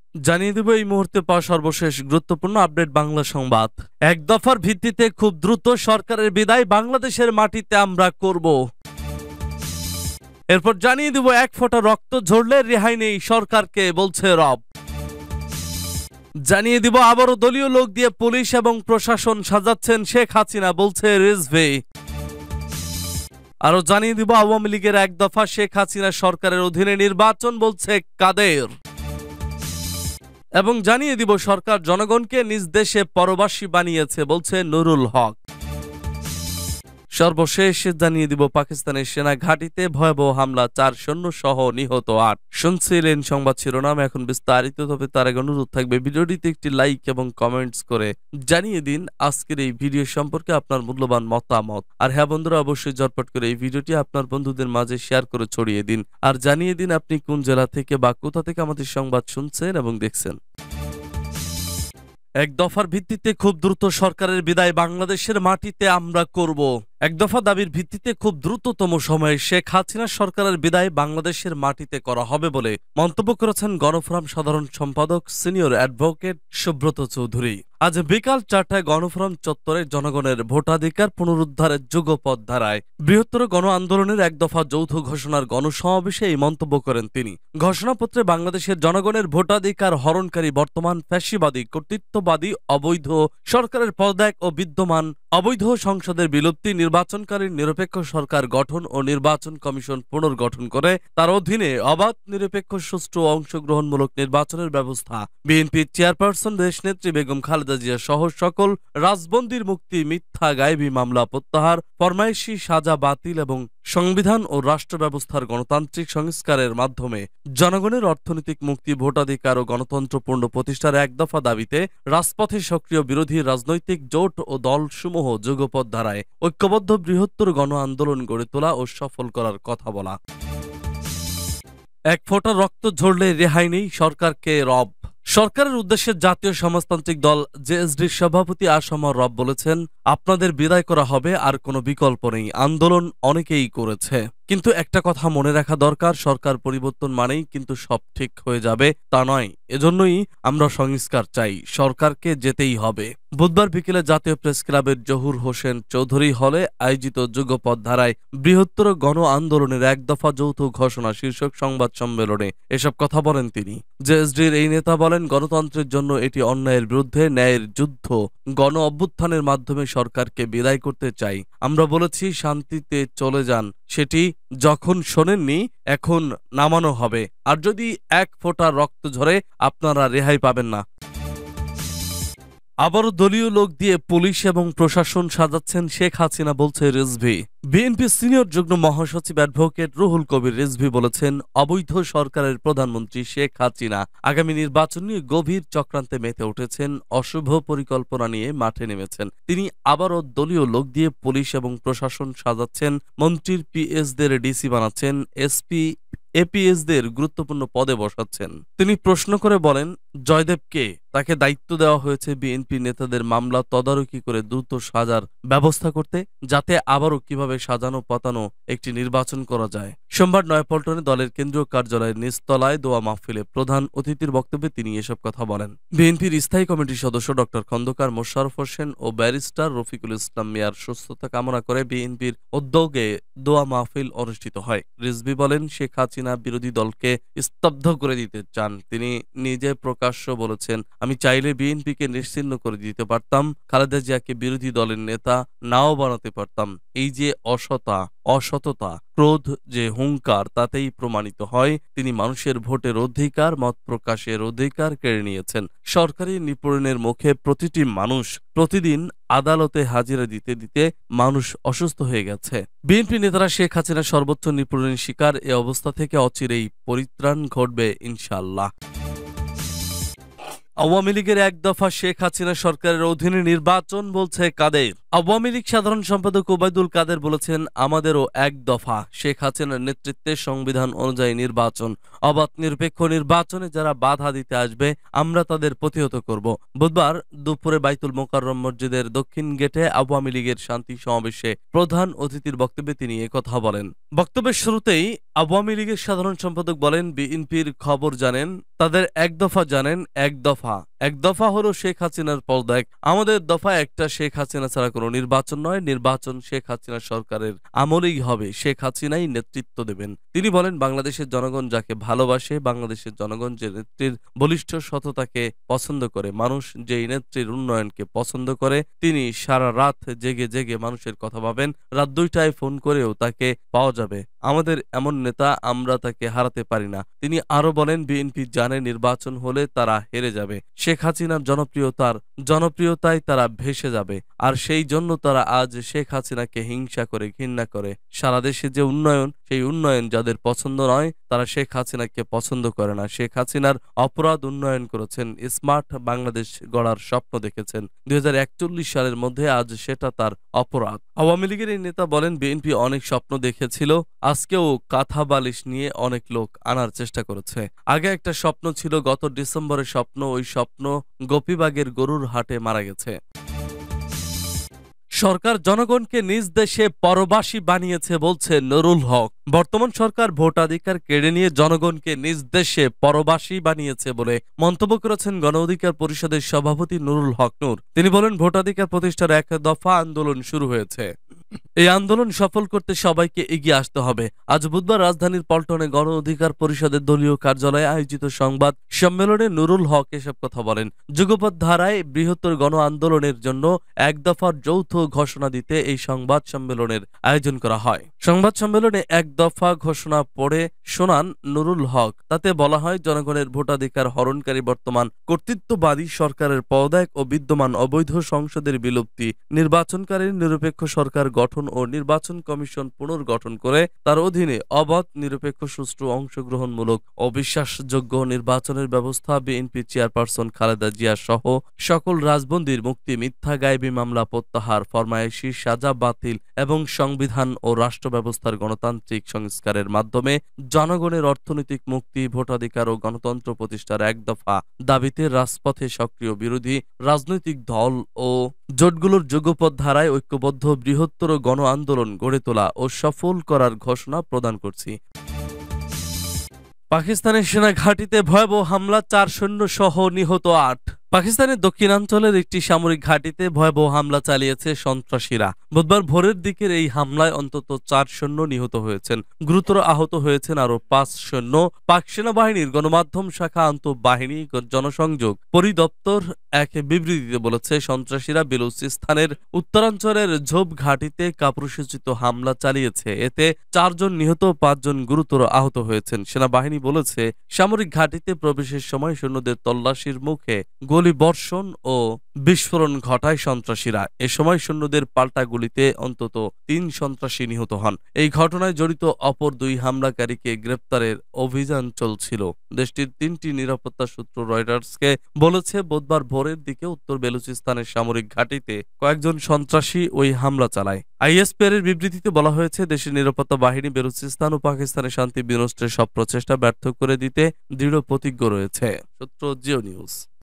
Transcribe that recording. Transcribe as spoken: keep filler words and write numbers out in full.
জানিয়ে দেব এই মুহূর্তে পাওয়া সর্বশেষ গুরুত্বপূর্ণ আপডেট বাংলা সংবাদ। এক দফার ভিত্তিতে খুব দ্রুত সরকারের বিদায় বাংলাদেশের মাটিতে আমরা করব। এরপর জানিয়ে দেব এক ফোঁটা রক্ত ঝরলে রেহাই নেই সরকারকে, বলছে রব। জানিয়ে দিব আবারও দলীয় লোক দিয়ে পুলিশ এবং প্রশাসন সাজাচ্ছেন শেখ হাসিনা, বলছে রিজভী। আরো জানিয়ে দিব আওয়ামী লীগের এক দফা শেখ হাসিনা সরকারের অধীনে নির্বাচন, বলছে কাদের। এবং জানিয়ে দিব সরকার জনগণকে নিজ দেশে পরবাসী বানিয়েছে, বলছে নুরুল হক। সর্বশেষ জানিয়ে দিব পাকিস্তানের সেনা ঘাঁটিতে ভয়াবহ হামলা, চার সৈন্য সহ নিহত আট। শুনছিলেন সংবাদ শিরোনাম, এখন বিস্তারিত। তবে তার আগে অনুরোধ থাকবে ভিডিওটিতে একটি লাইক এবং কমেন্টস করে জানিয়ে দিন আজকের এই ভিডিও সম্পর্কে আপনার মূল্যবান মতামত। আর হ্যাঁ বন্ধুরা, অবশ্যই ঝটপট করে এই ভিডিওটি আপনার বন্ধুদের মাঝে শেয়ার করে ছড়িয়ে দিন। আর জানিয়ে দিন আপনি কোন জেলা থেকে বা কোথা থেকে আমাদের সংবাদ শুনছেন এবং দেখছেন। এক দফার ভিত্তিতে খুব দ্রুত সরকারের বিদায় বাংলাদেশের মাটিতে আমরা করব। এক দফা দাবির ভিত্তিতে খুব দ্রুততম সময়ে শেখ হাসিনা সরকারের বিদায় বাংলাদেশের মাটিতে করা হবে বলে মন্তব্য করেছেন গণফোরাম সাধারণ সম্পাদক সিনিয়র অ্যাডভোকেট সুব্রত চৌধুরী। আজ বিকাল চারটায় গণফোরাম চত্বরে জনগণের ভোটাধিকার পুনরুদ্ধারের যুগপথ ধারায় বৃহত্তর গণ আন্দোলনের এক দফা যৌথ ঘোষণার গণসমাবেশে এই মন্তব্য করেন তিনি। ঘোষণাপত্রে বাংলাদেশের জনগণের ভোটাধিকার হরণকারী বর্তমান ফ্যাসিবাদী কর্তৃত্ববাদী অবৈধ সরকারের পদত্যাগ ও বিদ্যমান অবৈধ সংসদের বিলুপ্তি, নির্বাচনকারী নিরপেক্ষ সরকার গঠন ও নির্বাচন কমিশন পুনর্গঠন করে তার অধীনে অবাধ নিরপেক্ষ সুষ্ঠু অংশগ্রহণমূলক নির্বাচনের ব্যবস্থা, বিএনপির চেয়ারপারসন দেশনেত্রী বেগম খালেদা জিয়া সহ সকল রাজবন্দীর মুক্তি, মিথ্যা গায়েবী মামলা প্রত্যাহার, ফরমায়েশি সাজা বাতিল এবং সংবিধান ও রাষ্ট্র ব্যবস্থার গণতান্ত্রিক সংস্কারের মাধ্যমে জনগণের অর্থনৈতিক মুক্তি, ভোটাধিকার ও গণতন্ত্রপূর্ণ প্রতিষ্ঠার এক দফা দাবিতে রাজপথে সক্রিয় বিরোধী রাজনৈতিক জোট ও দলসমূহ যুগপথ ধারায় ঐক্যবদ্ধ বৃহত্তর গণ আন্দোলন গড়ে তোলা ও সফল করার কথা বলা। এক ফোঁটা রক্ত ঝরলে রেহাই নেই সরকারকে, রব। সরকারের উদ্দেশ্যে জাতীয় সমাজতান্ত্রিক দল জেএসডির সভাপতি আসম রব বলেছেন, আপনাদের বিদায় করা হবে, আর কোনো বিকল্প নেই। আন্দোলন অনেকেই করেছে, কিন্তু একটা কথা মনে রাখা দরকার, সরকার পরিবর্তন মানেই কিন্তু সব ঠিক হয়ে যাবে তা নয়। এজন্যই আমরা সংস্কার চাই, সরকারকে যেতেই হবে। বুধবার বিকেলে জাতীয় প্রেস ক্লাবের জহুর হোসেন চৌধুরী হলে আয়োজিত যুগপথ ধারায় বৃহত্তর গণ আন্দোলনের এক দফা যৌথ ঘোষণা শীর্ষক সংবাদ সম্মেলনে এসব কথা বলেন তিনি। জেএসডির এই নেতা বলেন, গণতন্ত্রের জন্য এটি অন্যায়ের বিরুদ্ধে ন্যায়ের যুদ্ধ। গণ অভ্যুত্থানের মাধ্যমে সরকারকে বিদায় করতে চাই। আমরা বলেছি শান্তিতে চলে যান, সেটি যখন শোনেননি এখন নামানো হবে, আর যদি এক ফোঁটা রক্ত ঝরে আপনারা রেহাই পাবেন না। আবারও দলীয় লোক দিয়ে পুলিশ এবং প্রশাসন সাজাচ্ছেন শেখ হাসিনা, বলছে রিজভী। বিএনপি সিনিয়র যুগ্ম মহাসচিব অ্যাডভোকেট রুহুল কবির রিজভী বলেছেন, অবৈধ সরকারের প্রধানমন্ত্রী শেখ হাসিনা আগামী নির্বাচন নিয়ে গভীর চক্রান্তে মেতে উঠেছেন, অশুভ পরিকল্পনা নিয়ে মাঠে নেমেছেন। তিনি আবারও দলীয় লোক দিয়ে পুলিশ এবং প্রশাসন সাজাচ্ছেন, মন্ত্রীর পিএসদের ডিসি বানাচ্ছেন, এসপি এপিএসদের গুরুত্বপূর্ণ পদে বসাচ্ছেন। তিনি প্রশ্ন করে বলেন, জয়দেবকে তাকে দায়িত্ব দেওয়া হয়েছে বিএনপি নেতাদের মামলা তদারকি করে দ্রুত সাজার ব্যবস্থা করতে, যাতে আবারও কিভাবে সাজানো পাতানো একটি নির্বাচন করা যায়। সোমবার নয়াপল্টনে দলের কেন্দ্রীয় কার্যালয়ের নিচতলায় দোয়া মাহফিলে প্রধান অতিথির বক্তব্যে তিনি এসব কথা বলেন। বিএনপির স্থায়ী কমিটির সদস্য ডক্টর খন্দকার মোশাররফ হোসেন ও ব্যারিস্টার রফিকুল ইসলাম মিয়ার সুস্থতা কামনা করে বিএনপির উদ্যোগে দোয়া মাহফিল অনুষ্ঠিত হয়। রিজভী বলেন, শেখ হাসিনা বিরোধী দলকে স্তব্ধ করে দিতে চান। তিনি নিজে প্রকাশ্য বলেছেন, আমি চাইলে বিএনপিকে নিশ্চিহ্ন করে দিতে পারতাম, খালেদা জিয়াকে বিরোধী দলের নেতা নাও বানাতে পারতাম। এই যে অসতা অসততা ক্রোধ যে হুঙ্কার, তাতেই প্রমাণিত হয় তিনি মানুষের ভোটের অধিকার, মত প্রকাশের অধিকার কেড়ে নিয়েছেন। সরকারি নিপীড়নের মুখে প্রতিটি মানুষ প্রতিদিন আদালতে হাজিরা দিতে দিতে মানুষ অসুস্থ হয়ে গেছে। বিএনপি নেতারা শেখ হাসিনা সর্বোচ্চ নিপীড়নের শিকার, এ অবস্থা থেকে অচিরেই পরিত্রাণ ঘটবে ইনশাআল্লাহ। আওয়ামী লীগের এক দফা শেখ হাসিনা সরকারের অধীনে নির্বাচন, বলছে কাদের। আওয়ামী লীগ সাধারণ সম্পাদক ওবায়দুল কাদের বলেছেন, আমাদেরও এক দফা শেখ হাসিনার নেতৃত্বে সংবিধান অনুযায়ী নির্বাচন, অবাধ নিরপেক্ষ নির্বাচনে যারা বাধা দিতে আসবে আমরা তাদের প্রতিহত করব। বুধবার দুপুরে বাইতুল মোকাররম মসজিদের দক্ষিণ গেটে আওয়ামী লীগের শান্তি সমাবেশে প্রধান অতিথির বক্তব্যে তিনি একথা বলেন। বক্তব্যের শুরুতেই আওয়ামী লীগের সাধারণ সম্পাদক বলেন, বিএনপির খবর জানেন, তাদের এক দফা জানেন, এক দফা এক দফা হলো শেখ হাসিনার পদত্যাগ। আমাদের দফা একটা, শেখ হাসিনা ছাড়া কোনো নির্বাচন নয়। নির্বাচন শেখ হাসিনা সরকারের আমলেই হবে। শেখ হাসিনাই নেতৃত্ব দেবেন। তিনি বলেন, বাংলাদেশের জনগণ যাকে ভালোবাসে, বাংলাদেশের জনগণ যে নেত্রীর বলিষ্ঠ সততাকে পছন্দ করে, মানুষ যেই নেত্রীর উন্নয়নকে পছন্দ করে, তিনি সারা রাত জেগে জেগে মানুষের কথা ভাবেন। রাত দুইটায় ফোন করেও তাকে পাওয়া যাবে। আমাদের এমন নেতা, আমরা তাকে হারাতে পারি না। তিনি আরো বলেন, বিএনপি জানে নির্বাচন হলে তারা হেরে যাবে। শেখ হাসিনার জনপ্রিয়তার জনপ্রিয়তায় তারা ভেসে যাবে। আর সেই জন্য তারা আজ শেখ হাসিনাকে হিংসা করে, ঘৃণা করে। সারা দেশে যে উন্নয়ন, সেই উন্নয়ন যাদের পছন্দ নয়, তারা শেখ হাসিনাকে পছন্দ করে না। শেখ হাসিনার অপরাধ উন্নয়ন করেছেন, স্মার্ট বাংলাদেশ গড়ার স্বপ্ন দেখেছেন দুই হাজার একচল্লিশ সালের মধ্যে, আজ সেটা তার অপরাধ। আওয়ামী লীগের এই নেতা বলেন, বিএনপি অনেক স্বপ্ন দেখেছিল, আজকেও কাঁথা বালিশ নিয়ে অনেক লোক আনার চেষ্টা করেছে। আগে একটা স্বপ্ন ছিল, গত ডিসেম্বরের স্বপ্ন, ওই স্বপ্ন গোপীবাগের গরুর হাটে মারা গেছে। সরকার জনগণকে নিজ দেশে পরবাসী বানিয়েছে বলছে নুরুল হক। বর্তমান সরকার ভোটাধিকার কেড়ে নিয়ে জনগণকে নিজ দেশে পরবাসী বানিয়েছে বলে মন্তব্য করেছেন গণ অধিকার পরিষদের সভাপতি নুরুল হক নূর। তিনি বলেন, ভোটাধিকার প্রতিষ্ঠার এক দফা আন্দোলন শুরু হয়েছে। এই আন্দোলন সফল করতে সবাইকে এগিয়ে আসতে হবে। আজ বুধবার রাজধানীর পল্টনে গণ অধিকার পরিষদের দলীয় কার্যালয়ে আয়োজিত সংবাদ সম্মেলনে নুরুল হক এসব কথা বলেন। যুগপৎ ধারায় বৃহত্তর গণ আন্দোলনের জন্য এক দফার যৌথ ঘোষণা দিতে এই সংবাদ সম্মেলনের আয়োজন করা হয়। সংবাদ সম্মেলনে এক দফা ঘোষণা পড়ে শোনান নুরুল হক। তাতে বলা হয়, জনগণের ভোটাধিকার হরণকারী বর্তমান কর্তৃত্ববাদী সরকারের পদত্যাগ ও বিদ্যমান অবৈধ সংসদের বিলুপ্তি, নির্বাচনকারীর নিরপেক্ষ সরকার গঠন ও নির্বাচন কমিশন পুনর্গঠন করে তার অধীনে অবাধ, নিরপেক্ষ, সুষ্ঠু, অংশগ্রহণমূলক ও বিশ্বাসযোগ্য নির্বাচনের ব্যবস্থা, বিএনপি চেয়ারপারসন খালেদা জিয়া সহ সকল রাজবন্দীর মুক্তি, মিথ্যা গায়েবী মামলা প্রত্যাহার, ফরমায়েশি সাজা বাতিল এবং সংবিধান ও রাষ্ট্র ব্যবস্থার গণতান্ত্রিক সংস্কারের মাধ্যমে জনগণের অর্থনৈতিক মুক্তি, ভোটাধিকার ও গণতন্ত্র প্রতিষ্ঠার এক দফা দাবিতে রাজপথে সক্রিয় বিরোধী রাজনৈতিক দল ও জোটগুলোর যুগপৎ ধারায় ঐক্যবদ্ধ বৃহত্তর গণ আন্দোলন গড়ে তোলা ও সফল করার ঘোষণা প্রদান করছি। পাকিস্তানের সেনা ঘাঁটিতে ভয়াবহ হামলা, চার সৈন্য সহ নিহত আট। পাকিস্তানের দক্ষিণাঞ্চলের একটি সামরিক ঘাঁটিতে ভয়াবহ হামলা চালিয়েছে সন্ত্রাসীরা। বুধবার ভোরের দিকের এই হামলায় অন্তত চার সৈন্য নিহত হয়েছেন, গুরুতর আহত হয়েছেন আরও পাঁচ সৈন্য। পাক সেনাবাহিনীর গণমাধ্যম শাখা আন্তঃবাহিনী জনসংযোগ পরিদপ্তর এক বিবৃতিতে বলেছে, সন্ত্রাসীরা বেলুচিস্তানের উত্তরাঞ্চলের ঝোপ ঘাঁটিতে কাপুরুষোচিত হামলা চালিয়েছে। এতে চারজন নিহত, পাঁচজন গুরুতর আহত হয়েছেন। সেনাবাহিনী বলেছে, সামরিক ঘাঁটিতে প্রবেশের সময় সৈন্যদের তল্লাশির মুখে গুলি বর্ষণ ও বিস্ফোরণ ঘটায় সন্ত্রাসীরা। এ সময় সৈন্যদের পাল্টা গুলিতে অন্তত তিন সন্ত্রাসী নিহত হন। এই ঘটনায় জড়িত অপর দুই হামলাকারীকে গ্রেপ্তারের অভিযান চলছিল। দেশটির তিনটি নিরাপত্তা সূত্র রয়টার্সকে বলেছে, বুধবার ভোরের দিকে উত্তর বেলুচিস্তানের সামরিক ঘাঁটিতে কয়েকজন সন্ত্রাসী ওই হামলা চালায়। আইএসপিআর-এর বিবৃতিতে বলা হয়েছে, দেশের নিরাপত্তা বাহিনী বেলুচিস্তান ও পাকিস্তানের শান্তি বিনষ্টের সব প্রচেষ্টা ব্যর্থ করে দিতে দৃঢ় প্রতিজ্ঞ রয়েছে। সূত্র জিও নিউজ।